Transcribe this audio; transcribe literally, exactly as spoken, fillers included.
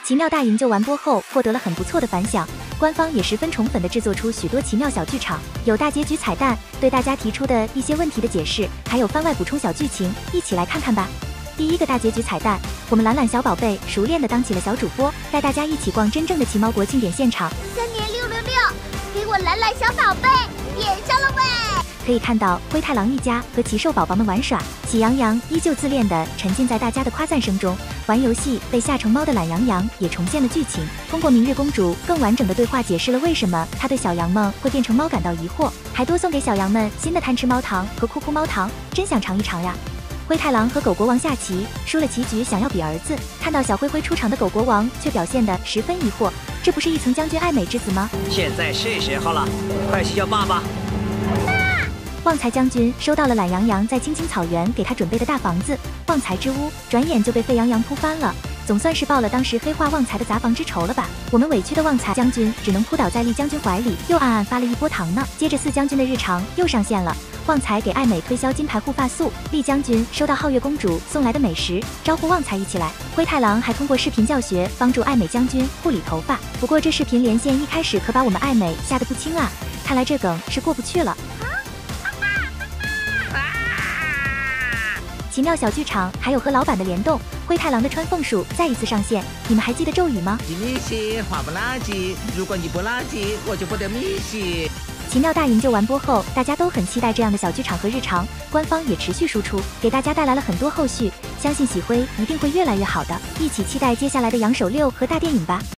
奇妙大营救完播后获得了很不错的反响，官方也十分宠粉的制作出许多奇妙小剧场，有大结局彩蛋，对大家提出的一些问题的解释，还有番外补充小剧情，一起来看看吧。第一个大结局彩蛋，我们懒懒小宝贝熟练的当起了小主播，带大家一起逛真正的奇猫国庆典现场。 三年六六六，给我懒懒小宝贝点上了喂！ 可以看到灰太狼一家和奇兽宝宝们玩耍，喜羊羊依旧自恋地沉浸在大家的夸赞声中，玩游戏被吓成猫的懒羊羊也重现了剧情，通过明日公主更完整的对话解释了为什么她对小羊们会变成猫感到疑惑，还多送给小羊们新的贪吃猫糖和哭哭猫糖，真想尝一尝呀！灰太狼和狗国王下棋，输了棋局想要比儿子，看到小灰灰出场的狗国王却表现得十分疑惑，这不是一层将军爱美之子吗？ 现在是时候了，快去叫爸爸！ 旺财将军收到了懒羊羊在青青草原给他准备的大房子，旺财之屋转眼就被沸羊羊扑翻了，总算是报了当时黑化旺财的砸房之仇了吧。我们委屈的旺财将军只能扑倒在厉将军怀里，又暗暗发了一波糖呢。接着四将军的日常又上线了，旺财给爱美推销金牌护发素，厉将军收到皓月公主送来的美食，招呼旺财一起来。灰太狼还通过视频教学帮助爱美将军护理头发，不过这视频连线一开始可把我们爱美吓得不轻啊，看来这梗是过不去了。奇妙小剧场还有和老板的联动，灰太狼的穿缝术再一次上线，你们还记得咒语吗？ 米西话不垃圾，如果你不垃圾，我就不得米西。 奇妙大营救完播后，大家都很期待这样的小剧场和日常，官方也持续输出，给大家带来了很多后续，相信喜灰一定会越来越好的，一起期待接下来的羊手六和大电影吧。